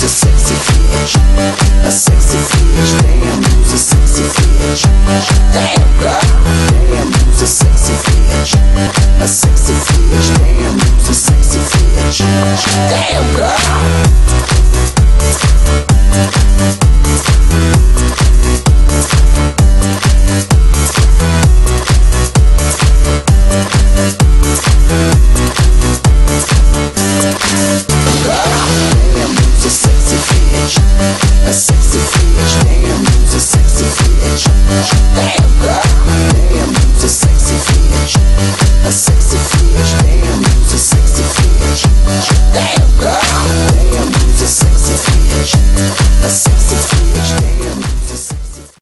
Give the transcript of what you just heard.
a sexy bitch. A sexy bitch. Damn, you's a sexy bitch. Damn, girl. Damn, you's a sexy bitch. A sexy bitch. Damn, you's a sexy bitch.